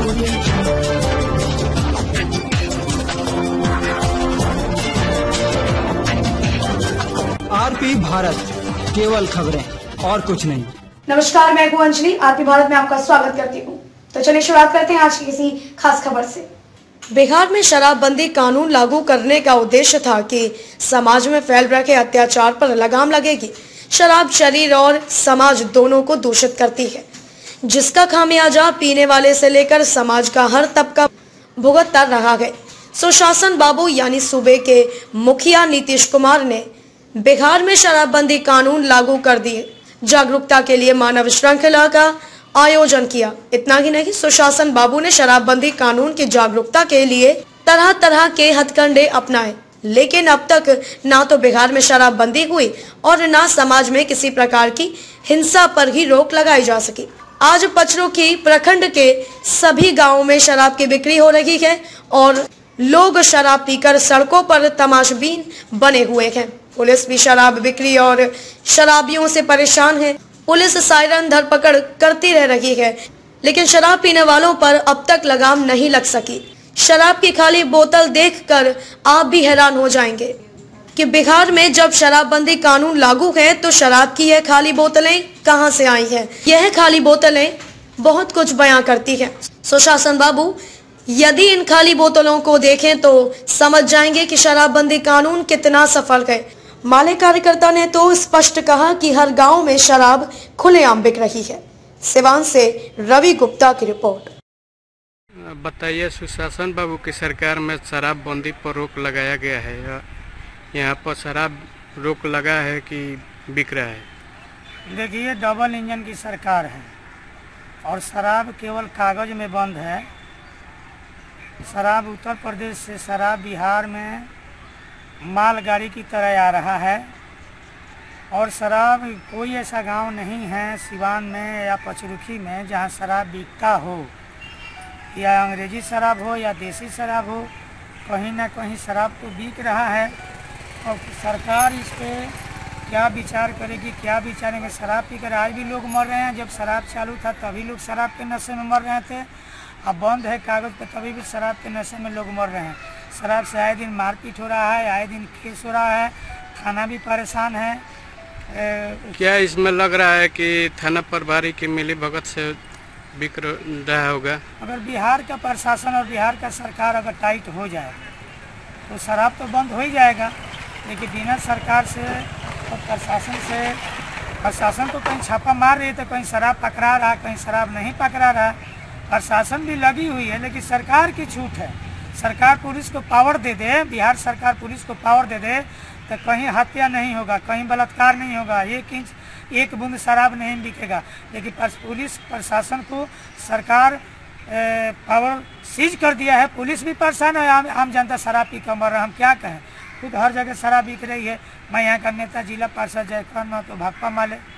RP Bharat, केवल खबरें और कुछ नहीं। नमस्कार, मैं हूं अंजलि। आरपी भारत में आपका स्वागत करती हूं। तो चलिए शुरुआत करते हैं आज की किसी खास खबर से। बिहार में शराबबंदी कानून लागू करने का उद्देश्य था कि समाज में फैल रहे अत्याचार पर लगाम लगेगी। शराब शरीर और समाज दोनों को दूषित करती है, जिसका खामियाजा पीने वाले से लेकर समाज का हर तबका भुगतता रहा है। सुशासन बाबू यानी सूबे के मुखिया नीतीश कुमार ने बिहार में शराबबंदी कानून लागू कर दिए। जागरूकता के लिए मानव श्रृंखला का आयोजन किया। इतना ही नहीं, सुशासन बाबू ने शराबबंदी कानून की जागरूकता के लिए तरह तरह के हथकंडे अपनाए, लेकिन अब तक ना तो बिहार में शराबबंदी हुई और ना समाज में किसी प्रकार की हिंसा पर ही रोक लगाई जा सकी। आज पचरू की प्रखंड के सभी गांवों में शराब की बिक्री हो रही है और लोग शराब पीकर सड़कों पर तमाशबीन बने हुए हैं। पुलिस भी शराब बिक्री और शराबियों से परेशान है। पुलिस सायरन धरपकड़ करती रह रही है, लेकिन शराब पीने वालों पर अब तक लगाम नहीं लग सकी। शराब की खाली बोतल देखकर आप भी हैरान हो जाएंगे कि बिहार में जब शराबबंदी कानून लागू है तो शराब की यह खाली बोतलें कहां से आई हैं। यह खाली बोतलें बहुत कुछ बयां करती हैं। सुशासन बाबू यदि इन खाली बोतलों को देखें तो समझ जाएंगे कि शराबबंदी कानून कितना सफल है। माले कार्यकर्ता ने तो स्पष्ट कहा कि हर गांव में शराब खुलेआम बिक रही है। सिवान से रवि गुप्ता की रिपोर्ट। बताइए, सुशासन बाबू की सरकार में शराबबंदी पर रोक लगाया गया है। यहाँ पर शराब रोक लगा है कि बिक रहा है? देखिए, डबल इंजन की सरकार है और शराब केवल कागज में बंद है। शराब उत्तर प्रदेश से शराब बिहार में मालगाड़ी की तरह आ रहा है और शराब कोई ऐसा गांव नहीं है सिवान में या पचरुखी में जहां शराब बिकता हो, या अंग्रेजी शराब हो या देसी शराब हो, कहीं ना कहीं शराब तो बिक रहा है। और सरकार इस पर क्या विचार करेगी, क्या विचारेंगे? शराब पीकर आज भी लोग मर रहे हैं। जब शराब चालू था तभी लोग शराब के नशे में मर रहे थे। अब बंद है कागज पे तभी भी शराब के नशे में लोग मर रहे हैं। शराब से आए दिन मारपीट हो रहा है, आए दिन केस हो रहा है, थाना भी परेशान है। क्या इसमें लग रहा है कि थाना प्रभारी की मिली भगत से बिक रहा होगा? अगर बिहार का प्रशासन और बिहार का सरकार अगर टाइट हो जाए तो शराब तो बंद हो ही जाएगा, लेकिन बिना सरकार से और प्रशासन से, प्रशासन तो कहीं छापा मार रही है तो कहीं शराब पकड़ा रहा, कहीं शराब नहीं पकड़ा रहा। प्रशासन भी लगी हुई है, लेकिन सरकार की छूट है। सरकार पुलिस को पावर दे दे, बिहार सरकार पुलिस को पावर दे दे तो कहीं हत्या नहीं होगा, कहीं बलात्कार नहीं होगा, एक बूंद शराब नहीं बिकेगा। लेकिन पुलिस प्रशासन को सरकार पावर सीज कर दिया है। पुलिस भी परेशान है, आम जनता शराब पी कर मर रहा है। हम क्या कहें, खुद हर जगह शराब बिक रही है। मैं यहाँ का नेता जिला पार्षद जयकर न तो भाकपा माले।